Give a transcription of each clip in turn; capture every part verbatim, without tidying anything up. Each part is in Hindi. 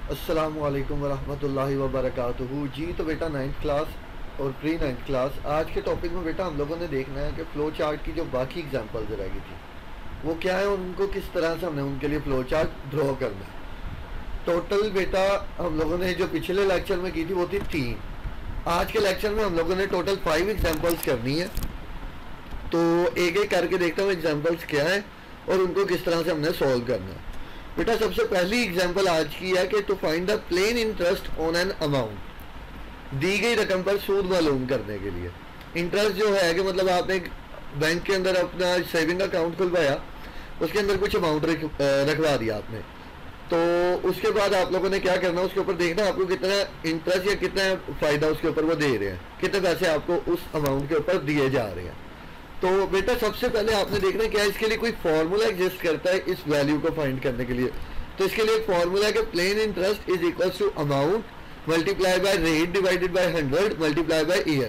अस्सलामु अलैकुम वरहमतुल्लाहि वबरकातुहू। जी तो बेटा नाइन्थ क्लास और प्री नाइन्थ क्लास, आज के टॉपिक में बेटा हम लोगों ने देखना है कि फ़्लो चार्ट की जो बाकी एग्जांपल्स रह गई थी वो क्या है और उनको किस तरह से हमने उनके लिए फ़्लो चार्ट ड्रॉ करना है। टोटल बेटा हम लोगों ने जो पिछले लेक्चर में की थी वो थी तीन। आज के लेक्चर में हम लोगों ने टोटल फाइव एग्जाम्पल्स करनी है, तो एक एक करके देखता हूँ एग्जाम्पल्स क्या है और उनको किस तरह से हमने सॉल्व करना है। बेटा सबसे पहली एग्जांपल आज की है कि to find the plain interest on an amount, दी गई रकम पर सूद मालूम करने के लिए। इंटरेस्ट जो है कि मतलब आपने बैंक के अंदर अपना सेविंग अकाउंट खुलवाया, उसके अंदर कुछ अमाउंट रख, रखवा दिया आपने, तो उसके बाद आप लोगों ने क्या करना, उसके ऊपर देखना आपको कितना इंटरेस्ट या कितना फ़ायदा उसके ऊपर वो दे रहे हैं, कितने पैसे आपको उस अमाउंट के ऊपर दिए जा रहे हैं। तो बेटा सबसे पहले आपने देखना क्या इसके लिए कोई फार्मूला एग्जिस्ट करता है इस वैल्यू को फाइंड करने के लिए। तो इसके लिए एक फार्मूला है कि plain interest is equal to amount multiply by rate divided by hundred multiply by year.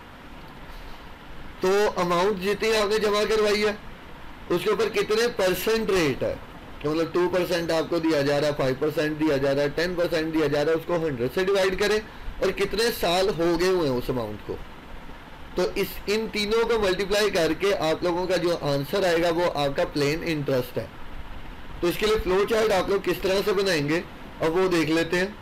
तो अमाउंट जितनी आपने जमा करवाई है उसके ऊपर कितने परसेंट रेट है, तो मतलब टू परसेंट आपको दिया जा रहा है, फाइव परसेंट दिया जा रहा है, टेन परसेंट दिया जा रहा है, उसको हंड्रेड से डिवाइड करें और कितने साल हो गए हुए हैं उस अमाउंट को। तो इस इन तीनों को मल्टीप्लाई करके आप लोगों का जो आंसर आएगा वो आपका प्लेन इंटरेस्ट है। तो इसके लिए फ्लो चार्ट आप लोग किस तरह से बनाएंगे अब वो देख लेते हैं।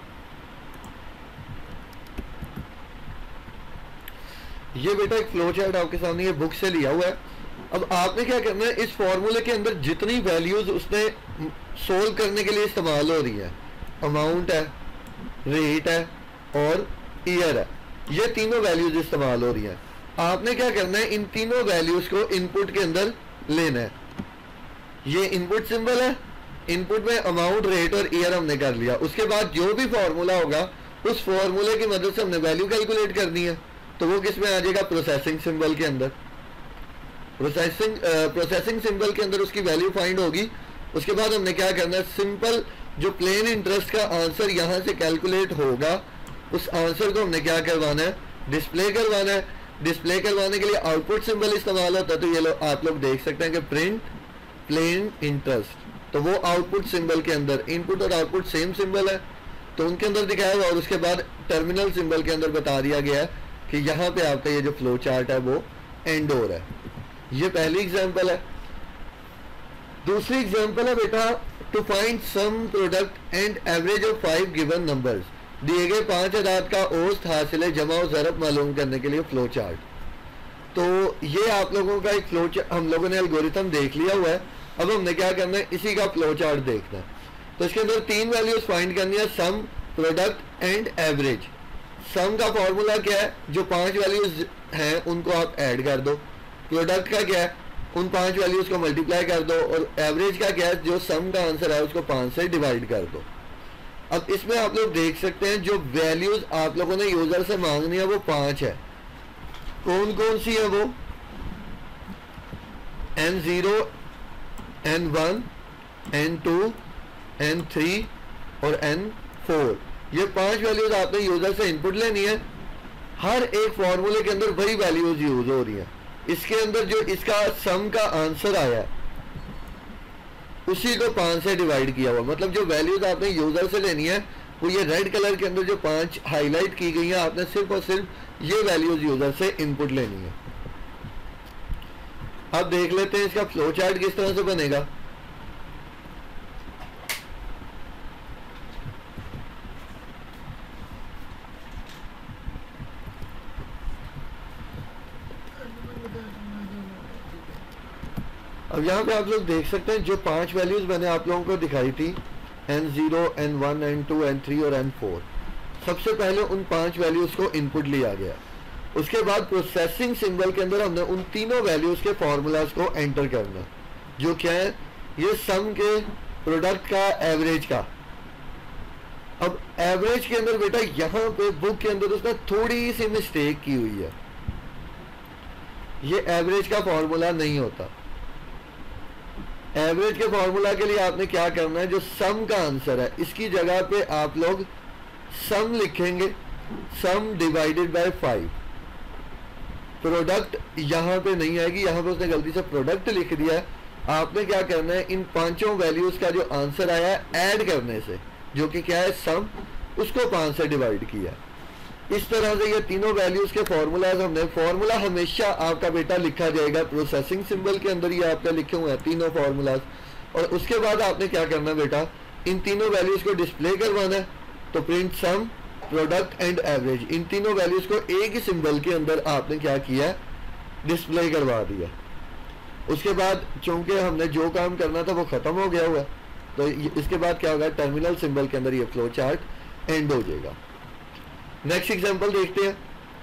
ये बेटा एक फ्लो चार्ट आपके सामने ये बुक से लिया हुआ है। अब आपने क्या करना है, इस फॉर्मूले के अंदर जितनी वैल्यूज उसने सोल्व करने के लिए इस्तेमाल हो रही है, अमाउंट है, रेट है और ईयर है, ये तीनों वैल्यूज इस्तेमाल हो रही है। आपने क्या करना है, इन तीनों वैल्यूज को इनपुट के अंदर लेना है। ये इनपुट सिंबल है, इनपुट में अमाउंट, रेट और ईयर हमने कर लिया। उसके बाद जो भी फॉर्मूला होगा उस फॉर्मूले की मदद से हमने वैल्यू कैलकुलेट करनी है, तो वो किस में आ जाएगा, प्रोसेसिंग सिंबल के अंदर। प्रोसेसिंग प्रोसेसिंग सिंबल के अंदर उसकी वैल्यू फाइंड होगी। उसके बाद हमने क्या करना है, सिंपल जो प्लेन इंटरेस्ट का आंसर यहाँ से कैलकुलेट होगा उस आंसर को हमने क्या करवाना है, डिस्प्ले करवाना है। डिस्प्ले करवाने के लिए आउटपुट सिंबल इस्तेमाल होता है, तो ये लो आप लोग देख सकते हैं कि प्रिंट प्लेन इंटरेस्ट, तो वो आउटपुट सिंबल के अंदर, इनपुट और आउटपुट सेम सिंबल है तो उनके अंदर दिखाया हुआ, और उसके बाद टर्मिनल सिंबल के अंदर बता दिया गया है कि यहाँ पे आपका ये जो फ्लो चार्ट है वो एंड हो रहा है। ये पहली एग्जाम्पल है। दूसरी एग्जाम्पल है बेटा, to find sum product and average of five given numbers, दिए गए पांच अदाद का औसत हासिल जमा और ज़रब मालूम करने के लिए फ्लो चार्ट। तो ये आप लोगों का एक फ्लो चार्ट, हम लोगों ने एल्गोरिथम देख लिया हुआ है। अब हमने क्या करना है, इसी का फ्लो चार्ट देखना है। तो इसके अंदर तीन वैल्यूज फाइंड करनी है, sum, product and average. Sum का फॉर्मूला क्या है, जो पांच वैल्यूज हैं उनको आप ऐड कर दो। प्रोडक्ट का क्या है, उन पांच वैल्यूज को मल्टीप्लाई कर दो। और एवरेज का क्या है, जो सम का आंसर है उसको पांच से डिवाइड कर दो। अब इसमें आप लोग देख सकते हैं जो वैल्यूज आप लोगों ने यूजर से मांगनी है वो पांच है। कौन कौन सी है वो, n zero, n one, n two, n three और एन फोर। ये पांच वैल्यूज आपने यूजर से इनपुट लेनी है। हर एक फॉर्मूले के अंदर वही वैल्यूज यूज हो रही है। इसके अंदर जो इसका सम का आंसर आया है उसी को पांच से डिवाइड किया हुआ, मतलब जो वैल्यूज आपने यूजर से लेनी है वो ये रेड कलर के अंदर जो पांच हाईलाइट की गई है, आपने सिर्फ और सिर्फ ये वैल्यूज यूजर से इनपुट लेनी है। अब देख लेते हैं इसका फ्लो चार्ट किस तरह से बनेगा। अब यहाँ पे आप लोग देख सकते हैं जो पांच वैल्यूज मैंने आप लोगों को दिखाई थी, n zero, n one, n two, n three और एन फोर। सबसे पहले उन पांच वैल्यूज को इनपुट लिया गया। उसके बाद प्रोसेसिंग सिंबल के अंदर हमने उन तीनों वैल्यूज के फॉर्मूलाज को एंटर करना, जो क्या है, ये सम के, प्रोडक्ट का, एवरेज का। अब एवरेज के अंदर बेटा यहाँ पे बुक के अंदर उसने थोड़ी सी मिस्टेक की हुई है, ये एवरेज का फॉर्मूला नहीं होता। एवरेज के फॉर्मूला के लिए आपने क्या करना है, जो सम का आंसर है इसकी जगह पे आप लोग सम लिखेंगे, sum divided by five. Product यहाँ पे नहीं आएगी, यहाँ पे उसने गलती से प्रोडक्ट लिख दिया है। आपने क्या करना है, इन पांचों वैल्यूज का जो आंसर आया है ऐड करने से, जो कि क्या है सम, उसको पाँच से डिवाइड किया। इस तरह से ये तीनों वैल्यूज के फॉर्मूलाज हमने, फॉर्मूला हमेशा आपका बेटा लिखा जाएगा प्रोसेसिंग सिंबल के अंदर, ये आपका लिखे हुए हैं तीनों फॉर्मूलाज। और उसके बाद आपने क्या करना है बेटा, इन तीनों वैल्यूज को डिस्प्ले करवाना है। तो print sum, product and average, इन तीनों वैल्यूज को एक ही सिंबल के अंदर आपने क्या किया, डिस्प्ले करवा दिया। उसके बाद चूंकि हमने जो काम करना था वो खत्म हो गया हुआ, तो इसके बाद क्या होगा, टर्मिनल सिंबल के अंदर ये फ्लो चार्ट एंड हो जाएगा। नेक्स्ट एग्जांपल देखते हैं।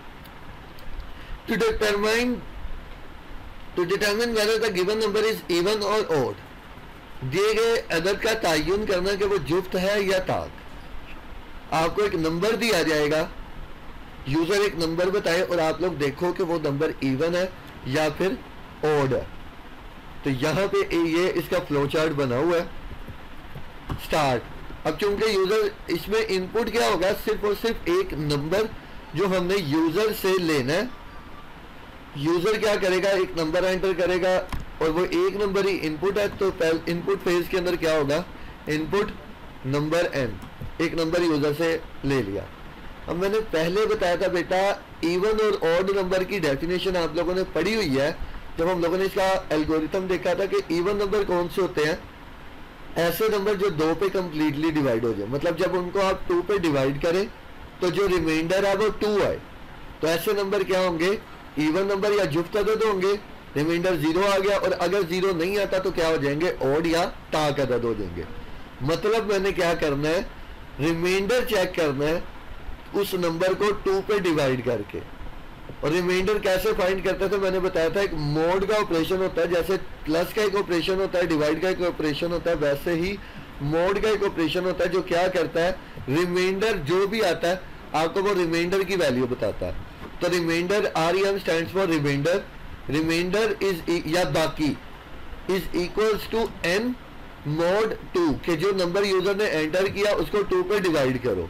To determine to determine whether the given number is even और ऑड, दिए गए अदद का तयन करना कि वो जुफ्त है या ताक। आपको एक नंबर दिया जाएगा, यूजर एक नंबर बताए और आप लोग देखो कि वो नंबर इवन है या फिर ऑड है। तो यहाँ पे ये इसका फ्लो चार्ट बना हुआ है। स्टार्ट, अब चूंकि यूजर इसमें इनपुट क्या होगा, सिर्फ और सिर्फ एक नंबर जो हमने यूजर से लेना है। यूजर क्या करेगा, एक नंबर एंटर करेगा और वो एक नंबर ही इनपुट है। तो इनपुट फेज के अंदर क्या होगा, इनपुट नंबर एन, एक नंबर यूजर से ले लिया। अब मैंने पहले बताया था बेटा, इवन और ऑड नंबर की डेफिनेशन आप लोगों ने पढ़ी हुई है जब हम लोगों ने इसका एल्गोरिथम देखा था कि इवन नंबर कौन से होते हैं, ऐसे नंबर जो दो पे कंप्लीटली डिवाइड हो जाए, मतलब जब उनको आप टू पे डिवाइड करें तो जो रिमाइंडर है वो टू आए। तो ऐसे नंबर क्या होंगे, इवन नंबर या जुफ्त अदद होंगे। रिमाइंडर जीरो आ गया और अगर जीरो नहीं आता तो क्या हो जाएंगे, ऑड या ताक अदद हो जाएंगे। मतलब मैंने क्या करना है, रिमाइंडर चेक करना है उस नंबर को टू पे डिवाइड करके। और रिमाइंडर कैसे फाइंड करते थे, मैंने बताया था एक मोड का ऑपरेशन होता है, जैसे प्लस का एक ऑपरेशन होता है, डिवाइड का एक ऑपरेशन होता है, वैसे ही मोड का एक ऑपरेशन होता है जो क्या करता है, रिमाइंडर जो भी आता है आपको वो रिमाइंडर की वैल्यू बताता है। तो remainder, R E M stands for remainder, remainder is या बाकी is equals to n mod two, कि जो नंबर यूजर ने एंटर किया उसको टू पे डिवाइड करो।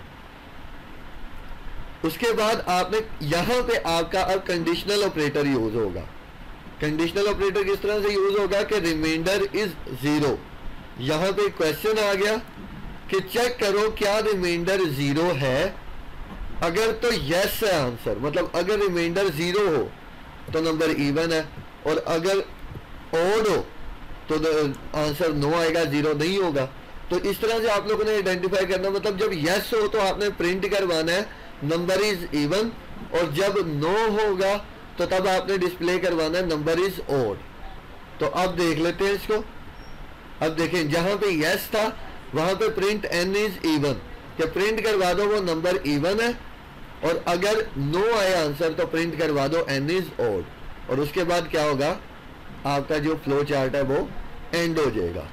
उसके बाद आपने यहां पे आपका अब कंडीशनल ऑपरेटर यूज होगा। कंडीशनल ऑपरेटर किस तरह से यूज होगा कि रिमाइंडर इज जीरो, यहां पे क्वेश्चन आ गया कि चेक करो क्या रिमाइंडर जीरो है। अगर तो यस है आंसर, मतलब अगर रिमाइंडर जीरो हो तो नंबर इवन है, और अगर ऑड हो तो आंसर नो आएगा, जीरो नहीं होगा। तो इस तरह से आप लोगों ने आइडेंटिफाई करना, मतलब जब यस हो तो आपने प्रिंट करवाना है नंबर इज इवन, और जब नो होगा तो तब आपने डिस्प्ले करवाना है नंबर इज ऑड। तो अब देख लेते हैं इसको। अब देखें, जहां पे यस था वहां पे प्रिंट एन इज इवन, कि प्रिंट करवा दो वो नंबर इवन है, और अगर नो आए आंसर तो प्रिंट करवा दो एन इज ऑड। और उसके बाद क्या होगा, आपका जो फ्लो चार्ट है वो एंड हो जाएगा।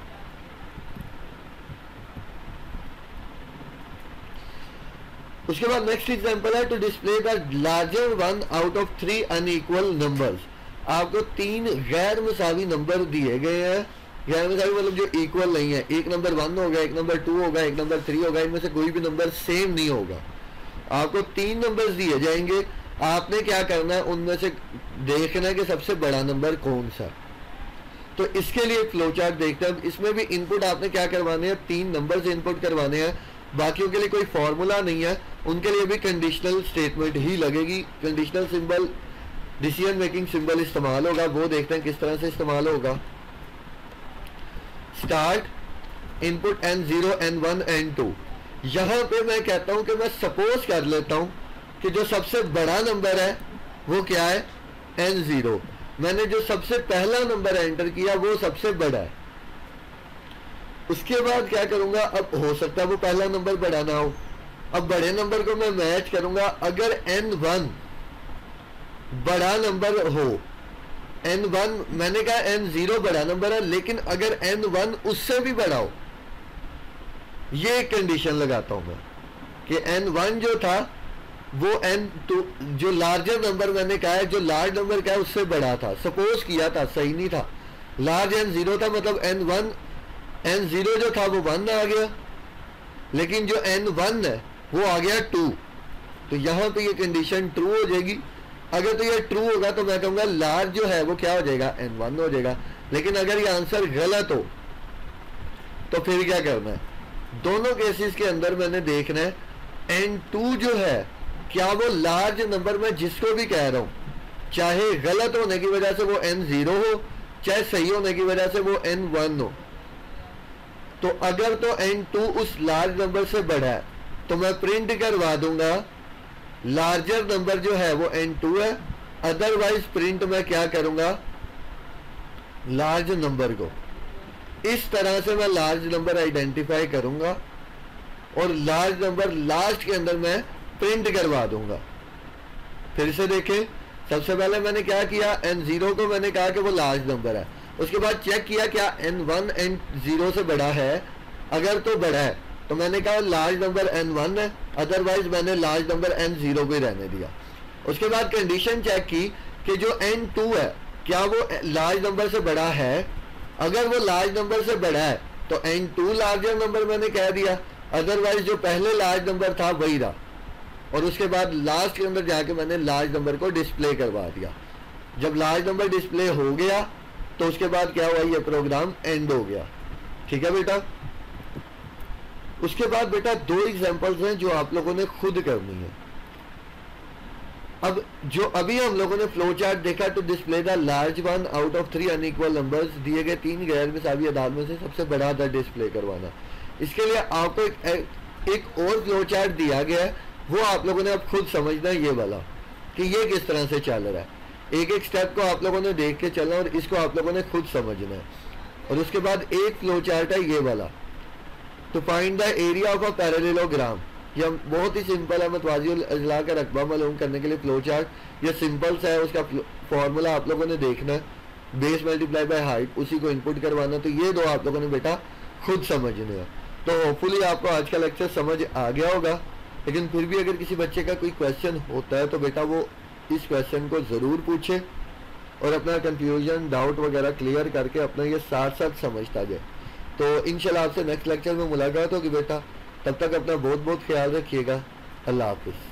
उसके बाद नेक्स्ट एग्जांपल है, to display the larger one out of three unequal numbers. आपको तीन गैर मसावी नंबर दिए गए हैं, गैर मसावी मतलब जो इक्वल नहीं है। एक नंबर वन होगा, एक नंबर टू होगा, एक नंबर थ्री होगा, इनमें से कोई भी नंबर सेम नहीं होगा। आपको तीन नंबर्स दिए जाएंगे, आपने क्या करना है, उनमें से देखना है कि सबसे बड़ा नंबर कौन सा। तो इसके लिए फ्लो चार्ट देखते हैं। इसमें भी इनपुट आपने क्या करवाने हैं, तीन नंबर से इनपुट करवाने हैं। बाकियों के लिए कोई फॉर्मूला नहीं है, उनके लिए भी कंडीशनल स्टेटमेंट ही लगेगी। Conditional symbol decision making symbol इस्तेमाल होगा, वो देखते हैं किस तरह से इस्तेमाल होगा। Start, input n zero, n one, n two. यहां पे मैं कहता हूं कि मैं सपोज कर लेता हूं कि जो सबसे बड़ा नंबर है वो क्या है, एन जीरो। मैंने जो सबसे पहला नंबर एंटर किया वो सबसे बड़ा है। उसके बाद क्या करूंगा, अब हो सकता है वो पहला नंबर बड़ा ना हो, अब बड़े नंबर को मैं मैच करूंगा। अगर एन वन बड़ा नंबर हो, एन वन मैंने कहा एन जीरो बड़ा नंबर है, लेकिन अगर एन वन उससे भी बड़ा हो, ये एक कंडीशन लगाता हूं मैं कि एन वन जो था वो एन टू, जो लार्जर नंबर मैंने कहा है, जो लार्ज नंबर क्या है उससे बड़ा था। सपोज किया था, सही नहीं था। लार्ज एन जीरो था, मतलब एन वन, एन जीरो जो था वो वन आ गया, लेकिन जो एन वन है वो आ गया टू। तो यहां पे ये कंडीशन ट्रू हो जाएगी। अगर तो ये ट्रू होगा तो मैं कहूंगा लार्ज जो है वो क्या हो जाएगा, एन वन हो जाएगा। लेकिन अगर ये आंसर गलत हो तो फिर क्या करना है, दोनों केसेस के अंदर मैंने देखना है एन टू जो है क्या वो लार्ज नंबर में जिसको भी कह रहा हूं, चाहे गलत होने की वजह से वो एन जीरो हो, चाहे सही होने की वजह से वो एन वन हो। तो अगर तो एन टू उस लार्ज नंबर से बड़ा है तो मैं प्रिंट करवा दूंगा लार्जर नंबर जो है वो एन टू है, अदरवाइज प्रिंट मैं क्या करूंगा लार्ज नंबर को। इस तरह से मैं लार्ज नंबर आइडेंटिफाई करूंगा और लार्ज नंबर लास्ट के अंदर मैं प्रिंट करवा दूंगा। फिर से देखें, सबसे पहले मैंने क्या किया, एन जीरो को मैंने कहा कि वो लार्ज नंबर है, उसके बाद चेक किया क्या एन वन एन जीरो से बड़ा है, अगर तो बड़ा है तो मैंने कहा लार्ज नंबर एन वन है, अदरवाइज मैंने लार्ज नंबर एन जीरो को ही रहने दिया। उसके बाद कंडीशन चेक की कि जो एन टू है क्या वो लार्ज नंबर से बड़ा है, अगर वो लार्ज नंबर से बड़ा है तो एन टू लार्जर नंबर मैंने कह दिया, अदरवाइज जो पहले लार्ज नंबर था वही रहा। और उसके बाद लास्ट के अंदर जाके मैंने लार्ज नंबर को डिस्प्ले करवा दिया। जब लार्ज नंबर डिस्प्ले हो गया तो उसके बाद क्या हुआ, ये प्रोग्राम एंड हो गया। ठीक है बेटा। उसके बाद बेटा दो एग्जांपल्स हैं जो आप लोगों ने खुद करनी है। अब जो अभी हम लोगों ने फ्लो चार्ट देखा, to display the large one out of three unequal numbers, दिए गए तीन गैर मिसावी अदाद में से सबसे बड़ा अदद डिस्प्ले करवाना। इसके लिए आपको एक, एक और फ्लो चार्ट दिया गया है, वो आप लोगों ने अब खुद समझना है ये वाला कि ये किस तरह से चल रहा है। एक एक स्टेप को आप लोगों ने देख के चलना और इसको आप लोगों ने खुद समझना है। और उसके बाद एक फ्लो चार्ट है ये वाला, to find the area of a parallelogram. यह बहुत ही सिंपल है, मतवाजी अजला का रकबा मालूम करने के लिए फ्लो चार्ट ये सिंपल सा है। उसका फॉर्मूला आप लोगों ने देखना है, बेस मल्टीप्लाई बाय हाइट, उसी को इनपुट करवाना। तो ये दो आप लोगों ने बेटा खुद समझने हैं। तो होपफुली आपको आज का लेक्चर समझ आ गया होगा, लेकिन फिर भी अगर किसी बच्चे का कोई क्वेश्चन होता है तो बेटा वो इस क्वेश्चन को ज़रूर पूछे और अपना कंफ्यूजन डाउट वगैरह क्लियर करके अपना ये साथ साथ समझता जाए। तो इंशाल्लाह आपसे नेक्स्ट लेक्चर में मुलाकात होगी बेटा। तब तक अपना बहुत बहुत ख्याल रखिएगा। अल्लाह हाफिज़।